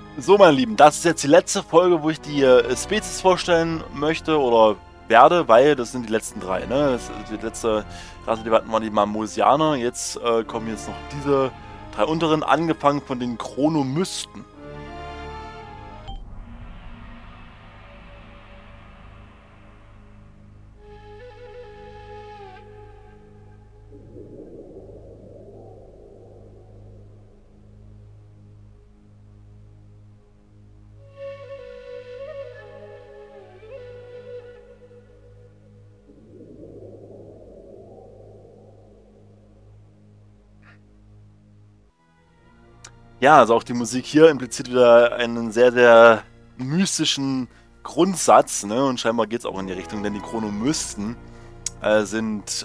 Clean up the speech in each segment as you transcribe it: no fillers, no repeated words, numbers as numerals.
So, meine Lieben, das ist jetzt die letzte Folge, wo ich die Spezies vorstellen möchte oder werde, weil das sind die letzten drei, ne? Die letzte Rasse, die hatten, waren die Mamosianer. Jetzt kommen jetzt noch diese drei unteren, angefangen von den Chronomysten. Ja, also auch die Musik hier impliziert wieder einen sehr, sehr mystischen Grundsatz, ne? Und scheinbar geht es auch in die Richtung, denn die Chronomysten sind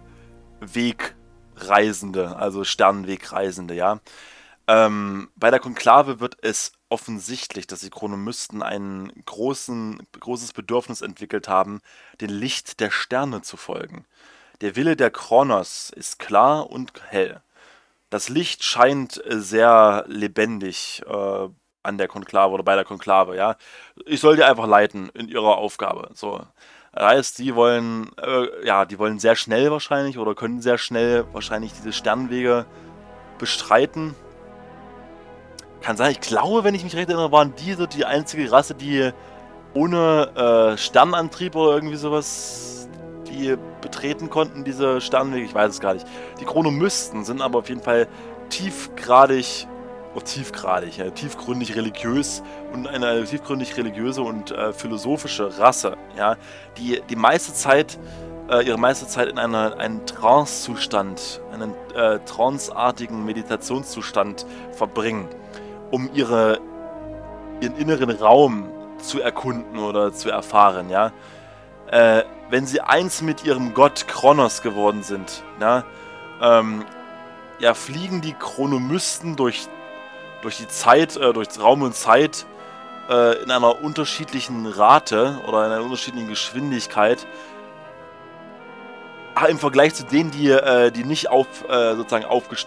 Wegreisende, also Sternenwegreisende, ja. Bei der Konklave wird es offensichtlich, dass die Chronomysten ein großes Bedürfnis entwickelt haben, dem Licht der Sterne zu folgen. Der Wille der Kronos ist klar und hell. Das Licht scheint sehr lebendig an der Konklave oder bei der Konklave, ja. Ich soll die einfach leiten in ihrer Aufgabe. So. Heißt, die wollen, ja, die wollen sehr schnell wahrscheinlich oder können sehr schnell wahrscheinlich diese Sternwege bestreiten. Kann sein, ich glaube, wenn ich mich recht erinnere, waren die so die einzige Rasse, die ohne Sternantrieb oder irgendwie sowas, die betreten konnten, diese Sternwege. Ich weiß es gar nicht. Die Chronomysten sind aber auf jeden Fall tiefgründig religiös und eine tiefgründig religiöse und philosophische Rasse, ja, die meiste Zeit, ihre meiste Zeit in einen Trance-Zustand, einen tranceartigen Meditationszustand verbringen, um ihren inneren Raum zu erkunden oder zu erfahren, ja. Wenn sie eins mit ihrem Gott Kronos geworden sind, ja, ja, fliegen die Chronomysten durch die Zeit, durch Raum und Zeit in einer unterschiedlichen Rate oder in einer unterschiedlichen Geschwindigkeit. Im Vergleich zu denen, die nicht sozusagen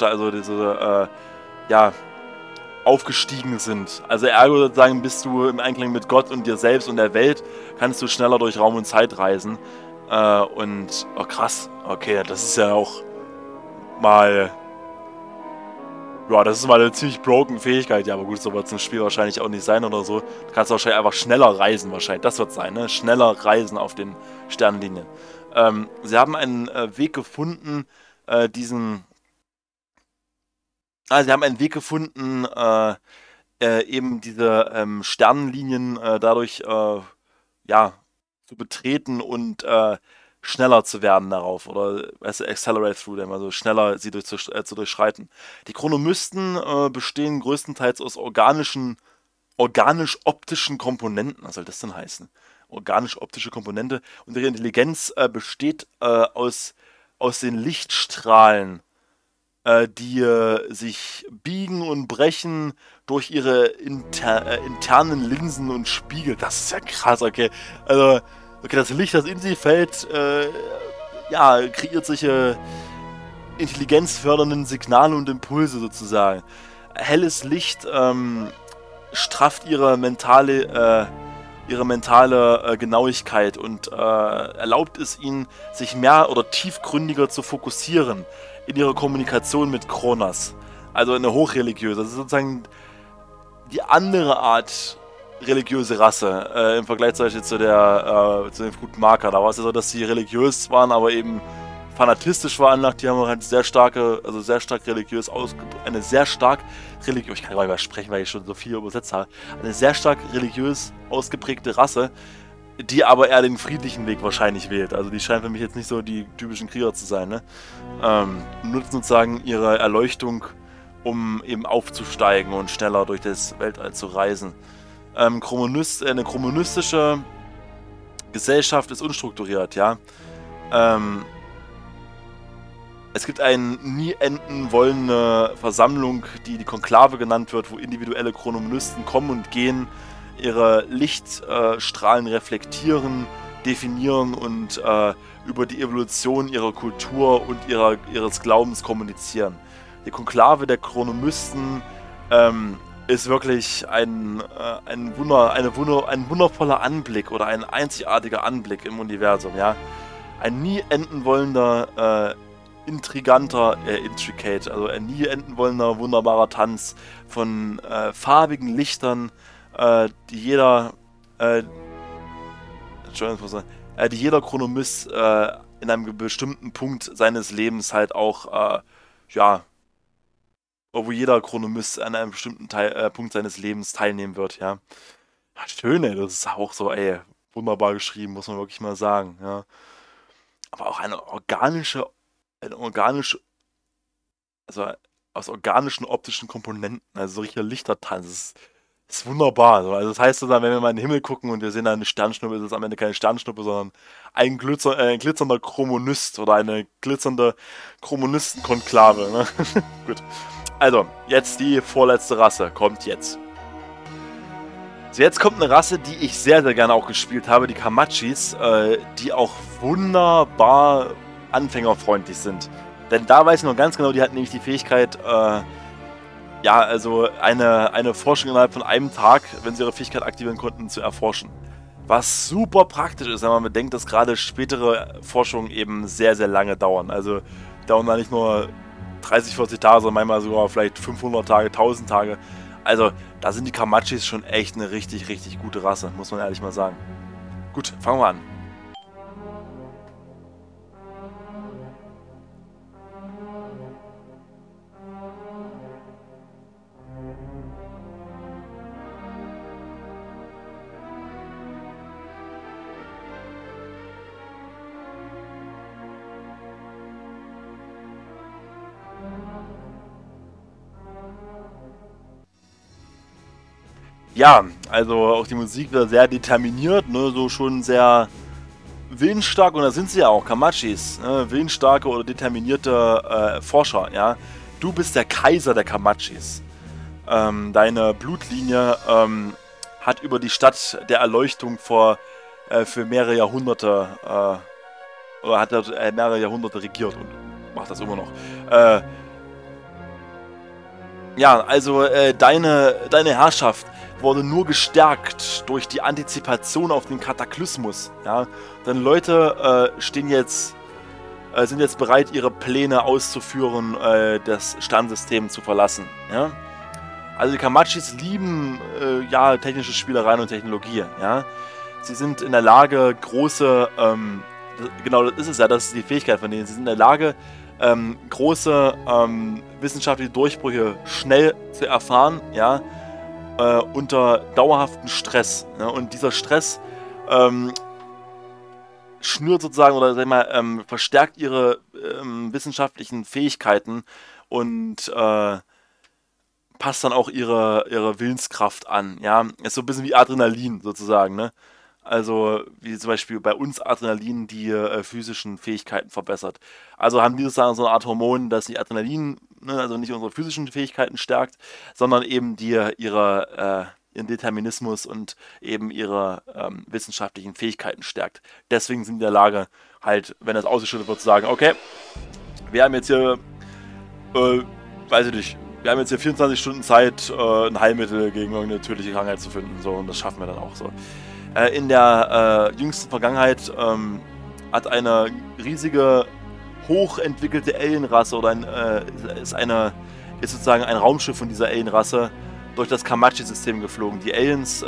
ja, aufgestiegen sind. Also ergo sozusagen bist du im Einklang mit Gott und dir selbst und der Welt, kannst du schneller durch Raum und Zeit reisen. Und, oh krass, okay, das ist ja auch mal, ja, das ist mal eine ziemlich broken Fähigkeit, ja, aber gut, so wird es im Spiel wahrscheinlich auch nicht sein oder so. Du kannst wahrscheinlich einfach schneller reisen, wahrscheinlich, das wird sein, ne? Schneller reisen auf den Sternenlinien. Sie haben einen Weg gefunden, sie haben einen Weg gefunden, eben diese Sternenlinien dadurch ja, zu betreten und schneller zu werden darauf. Oder weißt du, accelerate through them, also schneller sie zu durchschreiten. Die Chronomysten bestehen größtenteils aus organisch-optischen Komponenten. Was soll das denn heißen? Organisch-optische Komponente. Und ihre Intelligenz besteht aus den Lichtstrahlen, die sich biegen und brechen durch ihre internen Linsen und Spiegel. Das ist ja krass, okay. Also, okay, das Licht, das in sie fällt, ja, kreiert solche intelligenzfördernden Signale und Impulse sozusagen. Helles Licht strafft ihre mentale Genauigkeit und erlaubt es ihnen, sich mehr oder tiefgründiger zu fokussieren in ihrer Kommunikation mit Kronos. Also eine hochreligiöse. Das ist sozusagen die andere Art religiöse Rasse im Vergleich zum Beispiel zu den Frutmarker. Da war es ja so, dass sie religiös waren, aber eben fanatistisch veranlagt. Die haben halt sehr stark religiös eine sehr stark religiös, ich kann gar nicht mehr sprechen, weil ich schon so viel übersetzt habe, eine sehr stark religiös ausgeprägte Rasse, die aber eher den friedlichen Weg wahrscheinlich wählt. Also die scheint für mich jetzt nicht so die typischen Krieger zu sein, ne? Nutzen sozusagen ihre Erleuchtung, um eben aufzusteigen und schneller durch das Weltall zu reisen. Eine chromonistische Gesellschaft ist unstrukturiert, ja. Es gibt eine nie enden wollende Versammlung, die Konklave genannt wird, wo individuelle Chronomysten kommen und gehen, ihre Lichtstrahlen reflektieren, definieren und über die Evolution ihrer Kultur und ihres Glaubens kommunizieren. Die Konklave der Chronomysten ist wirklich ein wundervoller Anblick oder ein einzigartiger Anblick im Universum, ja. Ein nie enden wollender, also ein nie enden wollender, wunderbarer Tanz von farbigen Lichtern, die jeder, die jeder Chronomyst in einem bestimmten Punkt seines Lebens halt auch, ja, wo jeder Chronomyst an einem bestimmten Punkt seines Lebens teilnehmen wird, ja. Ja, schön, ey, das ist auch so, ey, wunderbar geschrieben, muss man wirklich mal sagen, ja. Aber auch eine organische, also aus organischen optischen Komponenten, also so richtiger Lichtertanz, das ist wunderbar. Also das heißt so dann, wenn wir mal in den Himmel gucken und wir sehen da eine Sternschnuppe, ist es am Ende keine Sternschnuppe, sondern ein glitzernder Chromonist oder eine glitzernde Chromonistenkonklave, ne? Gut. Also, jetzt die vorletzte Rasse, kommt jetzt. So, jetzt kommt eine Rasse, die ich sehr, sehr gerne auch gespielt habe, die Kamachis, die auch wunderbar anfängerfreundlich sind. Denn da weiß ich noch ganz genau, die hatten nämlich die Fähigkeit, ja, also eine Forschung innerhalb von einem Tag, wenn sie ihre Fähigkeit aktivieren konnten, zu erforschen. Was super praktisch ist, wenn man bedenkt, dass gerade spätere Forschungen eben sehr, sehr lange dauern. Also dauern da nicht nur 30, 40 Tage, sondern manchmal sogar vielleicht 500 Tage, 1000 Tage. Also da sind die Kamachis schon echt eine richtig, richtig gute Rasse, muss man ehrlich mal sagen. Gut, fangen wir an. Ja, also auch die Musik wird sehr determiniert, ne, so schon sehr willensstark, und da sind sie ja auch, Kamachis, ne, willensstarke oder determinierte Forscher, ja. Du bist der Kaiser der Kamachis. Deine Blutlinie hat über die Stadt der Erleuchtung für mehrere Jahrhunderte, oder hat mehrere Jahrhunderte regiert und macht das immer noch. Ja, also deine Herrschaft wurde nur gestärkt durch die Antizipation auf den Kataklysmus. Ja? Denn Leute sind jetzt bereit, ihre Pläne auszuführen, das Sternsystem zu verlassen. Ja? Also die Kamachis lieben ja, technische Spielereien und Technologie. Ja? Sie sind in der Lage, genau das ist es ja, das ist die Fähigkeit von denen. Sie sind in der Lage, große wissenschaftliche Durchbrüche schnell zu erfahren, ja, unter dauerhaftem Stress. Ja, und dieser Stress schnürt sozusagen oder sag ich mal, verstärkt ihre wissenschaftlichen Fähigkeiten und passt dann auch ihre Willenskraft an. Ja, ist so ein bisschen wie Adrenalin sozusagen, ne? Also wie zum Beispiel bei uns Adrenalin die physischen Fähigkeiten verbessert. Also haben die sozusagen so eine Art Hormon, das die Adrenalin, ne, also nicht unsere physischen Fähigkeiten stärkt, sondern eben ihren Determinismus und eben ihre wissenschaftlichen Fähigkeiten stärkt. Deswegen sind die in der Lage, halt, wenn das ausgeschüttet wird, zu sagen, okay, wir haben jetzt hier, weiß ich nicht, wir haben jetzt hier 24 Stunden Zeit, ein Heilmittel gegen irgendeine tödliche Krankheit zu finden. So, und das schaffen wir dann auch so. In der jüngsten Vergangenheit hat eine riesige, hochentwickelte Alienrasse oder ist sozusagen ein Raumschiff von dieser Alienrasse durch das Kamachi-System geflogen. Die Aliens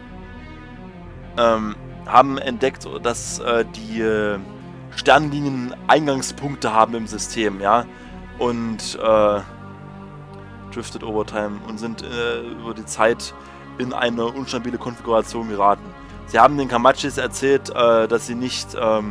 haben entdeckt, dass die Sternlinien Eingangspunkte haben im System, ja, und drifted over time und sind über die Zeit in eine unstabile Konfiguration geraten. Sie haben den Kamachis erzählt, dass sie nicht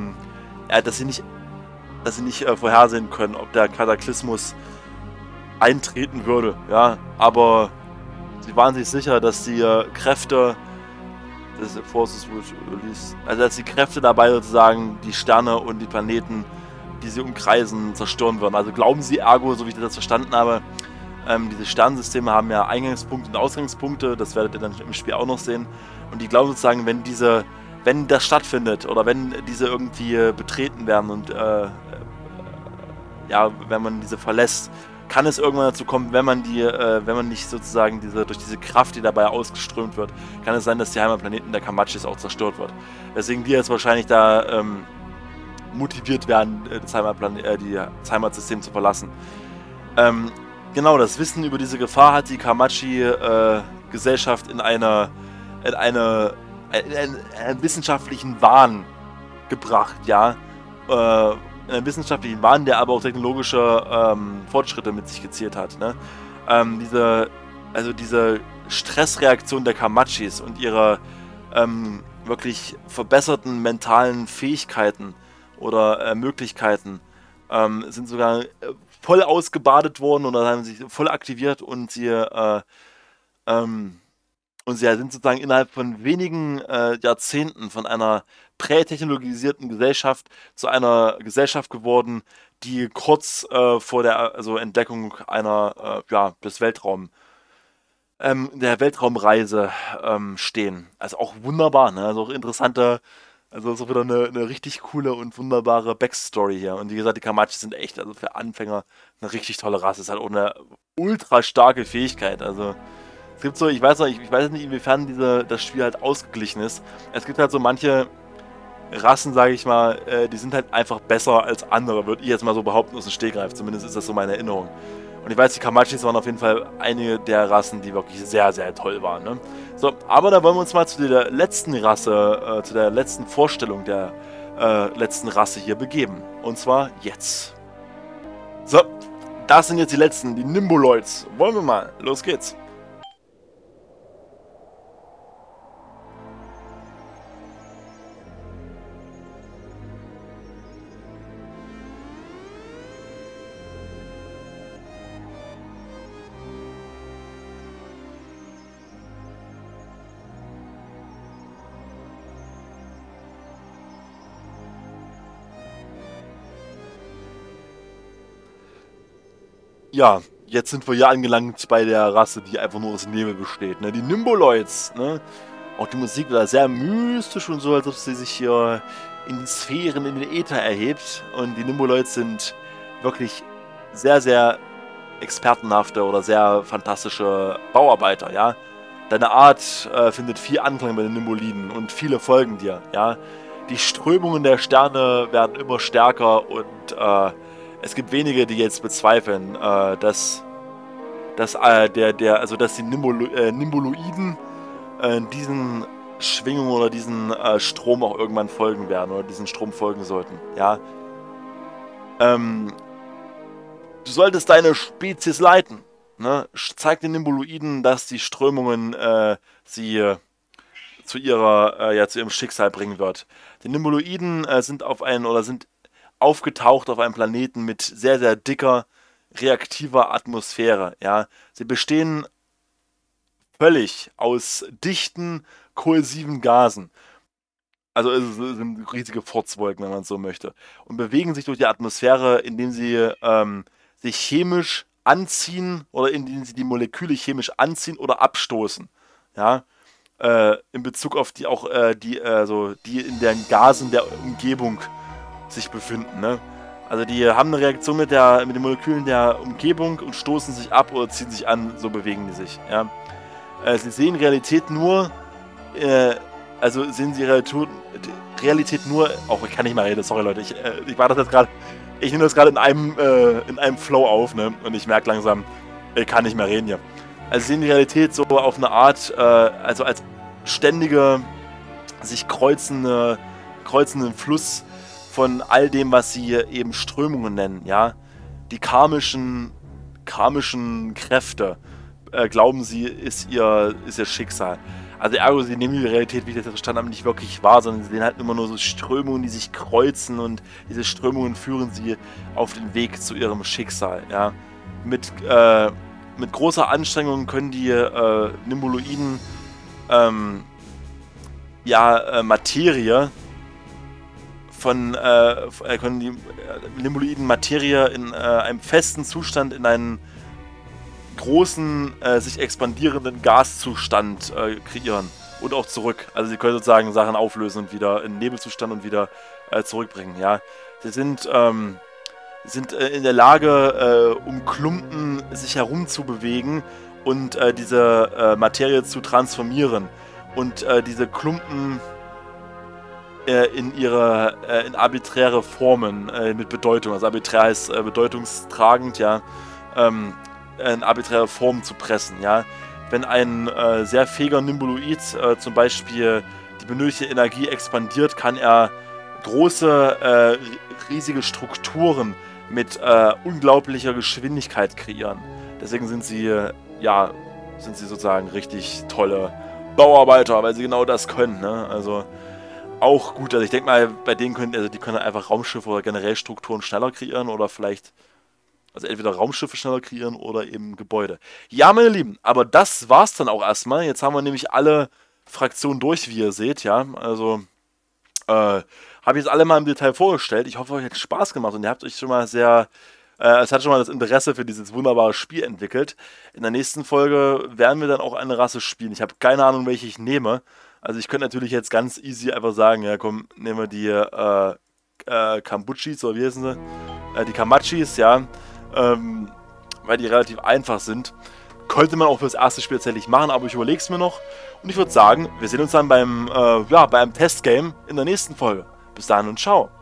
vorhersehen können, ob der Kataklysmus eintreten würde, ja, aber sie waren sich sicher, dass die Kräfte des Forces would release, also dass die Kräfte dabei sozusagen die Sterne und die Planeten, die sie umkreisen, zerstören würden. Also glauben sie ergo, so wie ich das verstanden habe, diese Sternensysteme haben ja Eingangspunkte und Ausgangspunkte, das werdet ihr dann im Spiel auch noch sehen. Und die glauben sozusagen, wenn das stattfindet oder wenn diese irgendwie betreten werden und ja, wenn man diese verlässt, kann es irgendwann dazu kommen, wenn man wenn man nicht sozusagen durch diese Kraft, die dabei ausgeströmt wird, kann es sein, dass die Heimatplaneten der Kamachis auch zerstört wird. Deswegen die jetzt wahrscheinlich da motiviert werden, das Heimatsystem zu verlassen. Genau, das Wissen über diese Gefahr hat die Kamachi-Gesellschaft in einen wissenschaftlichen Wahn gebracht, ja. Einen wissenschaftlichen Wahn, der aber auch technologische Fortschritte mit sich gezielt hat, ne? Diese Stressreaktion der Kamachis und ihre wirklich verbesserten mentalen Fähigkeiten oder Möglichkeiten sind sogar voll ausgebadet worden oder haben sich voll aktiviert und sie sind sozusagen innerhalb von wenigen Jahrzehnten von einer prätechnologisierten Gesellschaft zu einer Gesellschaft geworden, die kurz vor der Entdeckung der Weltraumreise stehen. Also auch wunderbar, ne? Also auch interessante, also so wieder eine richtig coole und wunderbare Backstory hier. Und wie gesagt, die Kamachis sind echt, also für Anfänger eine richtig tolle Rasse. Es hat auch eine ultra starke Fähigkeit. Also es gibt so, ich weiß nicht, inwiefern das Spiel halt ausgeglichen ist. Es gibt halt so manche Rassen, sage ich mal, die sind halt einfach besser als andere, würde ich jetzt mal so behaupten aus dem Stegreif. Zumindest ist das so meine Erinnerung. Und ich weiß, die Kamachis waren auf jeden Fall einige der Rassen, die wirklich sehr, sehr toll waren, ne? So, aber da wollen wir uns mal zu der letzten Rasse, zu der letzten Vorstellung der letzten Rasse hier begeben. Und zwar jetzt. So, das sind jetzt die letzten, die Nimboloids. Wollen wir mal. Los geht's. Ja, jetzt sind wir hier angelangt bei der Rasse, die einfach nur aus Nebel besteht, ne? Die Nimboloids, ne? Auch die Musik war sehr mystisch und so, als ob sie sich hier in die Sphären, in den Äther erhebt. Und die Nimboloids sind wirklich sehr, sehr expertenhafte oder sehr fantastische Bauarbeiter, ja? Deine Art findet viel Anklang bei den Nimboliden und viele folgen dir, ja? Die Strömungen der Sterne werden immer stärker und es gibt wenige, die jetzt bezweifeln, dass die Nimboloiden diesen Schwingungen oder diesen Strom auch irgendwann folgen werden oder diesen Strom folgen sollten. Ja. Du solltest deine Spezies leiten. Ne? Zeig den Nimboloiden, dass die Strömungen sie zu ihrem Schicksal bringen wird. Die Nimboloiden sind aufgetaucht auf einem Planeten mit sehr, sehr dicker, reaktiver Atmosphäre. Ja? Sie bestehen völlig aus dichten, kohäsiven Gasen. Also es sind riesige Furzwolken, wenn man so möchte. Und bewegen sich durch die Atmosphäre, indem sie sich chemisch anziehen oder indem sie die Moleküle chemisch anziehen oder abstoßen. Ja? In Bezug auf die in den Gasen der Umgebung sich befinden, ne? Also die haben eine Reaktion mit den Molekülen der Umgebung und stoßen sich ab oder ziehen sich an, so bewegen die sich, ja. Sie sehen Realität nur, Realität nur, auch ich kann nicht mal reden, sorry Leute, ich nehme das gerade in einem Flow auf, ne? Und ich merke langsam, ich kann nicht mehr reden hier. Also sie sehen die Realität so auf eine Art, also als ständige, sich kreuzenden Fluss von all dem, was sie eben Strömungen nennen, ja. Die karmischen Kräfte, glauben sie, ist ihr Schicksal. Also ergo, sie nehmen die Realität, wie ich das verstanden habe, nicht wirklich wahr, sondern sie sehen halt immer nur so Strömungen, die sich kreuzen und diese Strömungen führen sie auf den Weg zu ihrem Schicksal, ja. Mit großer Anstrengung können die Nimboloiden Materie können die Nimboloiden Materie in einem festen Zustand in einen großen, sich expandierenden Gaszustand kreieren und auch zurück. Also sie können sozusagen Sachen auflösen und wieder in Nebelzustand und wieder zurückbringen, ja. Sie sind sind in der Lage, um Klumpen sich herumzubewegen und diese Materie zu transformieren. Und diese Klumpen in arbiträre Formen mit Bedeutung, also arbiträr heißt bedeutungstragend, ja, in arbiträre Formen zu pressen, ja. Wenn ein sehr fähiger Nimboloid zum Beispiel die benötigte Energie expandiert, kann er große, riesige Strukturen mit unglaublicher Geschwindigkeit kreieren. Deswegen sind sie, sind sie sozusagen richtig tolle Bauarbeiter, weil sie genau das können, ne? Also auch gut, also ich denke mal, bei denen die können einfach Raumschiffe oder generell Strukturen schneller kreieren oder vielleicht, also entweder Raumschiffe schneller kreieren oder eben Gebäude. Ja, meine Lieben, aber das war's dann auch erstmal. Jetzt haben wir nämlich alle Fraktionen durch, wie ihr seht, ja. Also, habe ich jetzt alle mal im Detail vorgestellt. Ich hoffe, euch hat Spaß gemacht und ihr habt euch schon mal es hat schon mal das Interesse für dieses wunderbare Spiel entwickelt. In der nächsten Folge werden wir dann auch eine Rasse spielen. Ich habe keine Ahnung, welche ich nehme. Also ich könnte natürlich jetzt ganz easy einfach sagen, ja komm, nehmen wir die Kambuchis, oder wie heißen sie? Die Kamachis, ja. Weil die relativ einfach sind. Könnte man auch fürs erste Spiel tatsächlich machen, aber ich überlege es mir noch. Und ich würde sagen, wir sehen uns dann beim Testgame in der nächsten Folge. Bis dahin und ciao.